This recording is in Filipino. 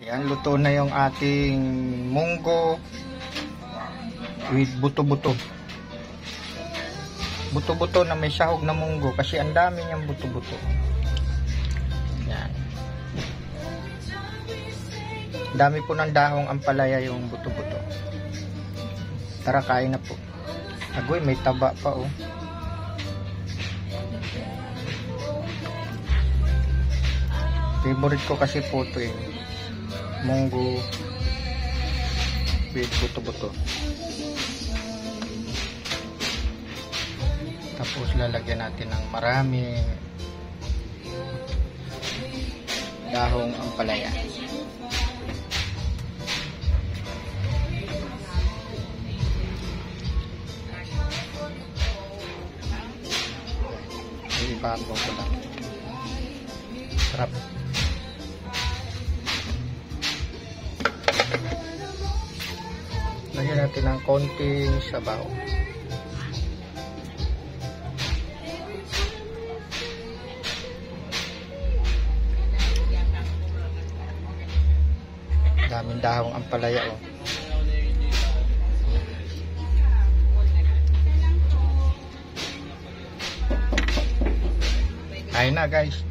Ayan, luto na yung ating munggo with buto-buto. Buto-buto na may sahog na munggo kasi ang dami niyang buto-buto. Ayan. Dami po ng dahong ampalaya yung buto-buto. Tara, kain na po. Agoy, may taba pa oh. Favorite ko kasi po ito eh. Munggo with buto-buto. Tapos lalagyan natin ng maraming dahong ampalaya. Ibabaw ko lang. Sarap. Lagyan natin ng konting sabaw. Daming dahong ampalaya oh. Kain na guys.